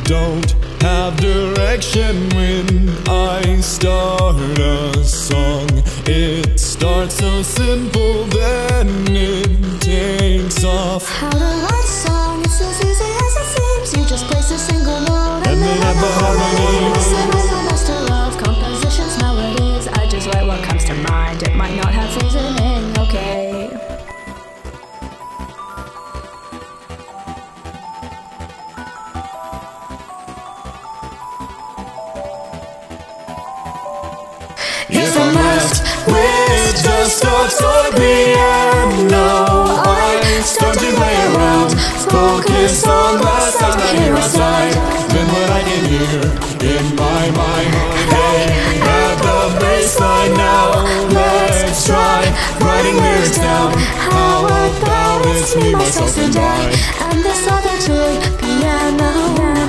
don't have direction when I start a song. It starts so simple, then it takes off. How to write a song, it's as easy as it seems. You just place a single note And then add the harmony. Listen, I'm a master of compositions, melodies. I just write what comes to mind. It might not have reasoning, okay. If I'm left with just a toy piano, I start to play around, focus on the sound I hear outside, then what I can hear in my mind. Hey, add the bass line now, let's try writing lyrics down. How about it's me, myself, and I, and this other toy piano.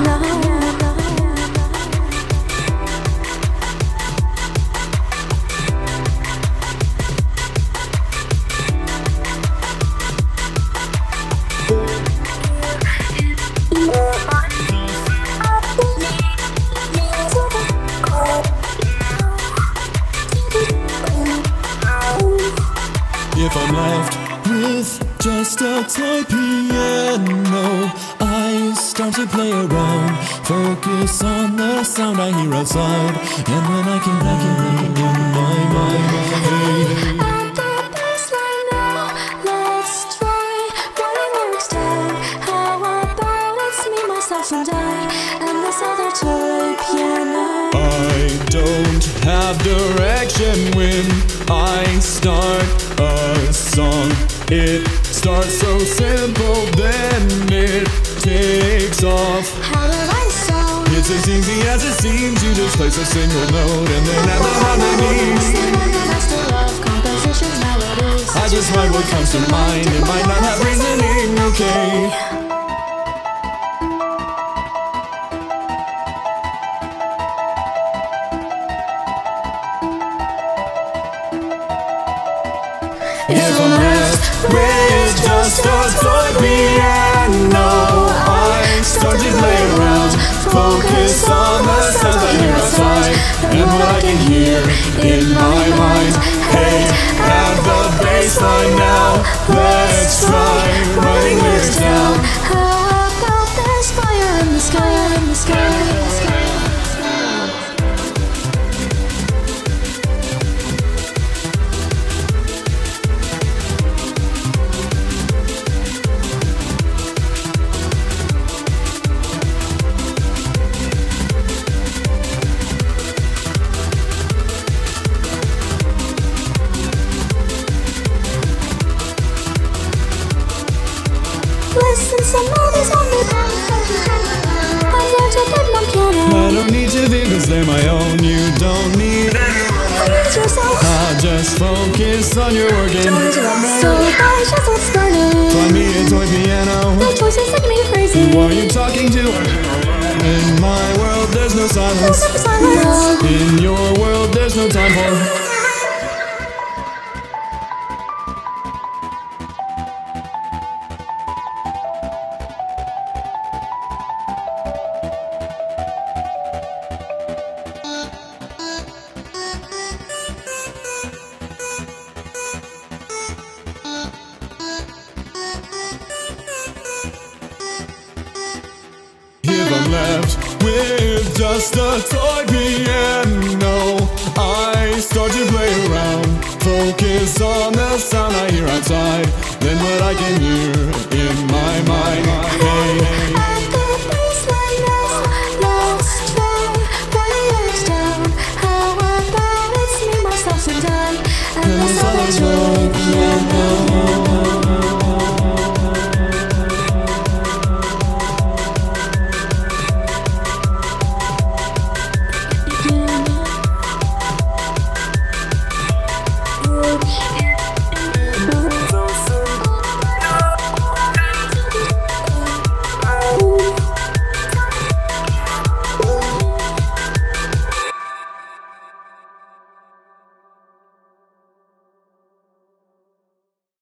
If I'm left with just a toy piano, I start to play around, focus on the sound I hear outside, and then I can hear in my mind. Hey. Add the bass line now, let's try writing lyrics down. How about it's me, myself, and I, and this other toy piano. I don't have direction when I start a song. It starts so simple, then it takes off. How to write a song, It's as easy as it seems. You just place a single note and then add the harmony. listen, I'm a master of compositions, melodies. I just write what comes to mind. It might not have reasoning, okay. If I'm left with just a toy piano, I start to play around, focus on the sounds I hear outside, and what I can hear in my mind. Hey, add the bass line now, let's try writing lyrics down. How about there's fire in the sky, in the sky. Listen, somebody's on the I've learned to play my piano. I don't need to think 'cause they're my own. You don't need anyone. Use yourself. Just focus on your working. Don't interrupt me. So if I just what's burning, Find me a toy piano. the choices make me crazy. Who are you talking to? In my world there's no No silence. time for silence. In your world there's no time for. If I'm left with just a toy piano, I start to play around, focus on the sound I hear outside, then what I can hear in my mind. Hey.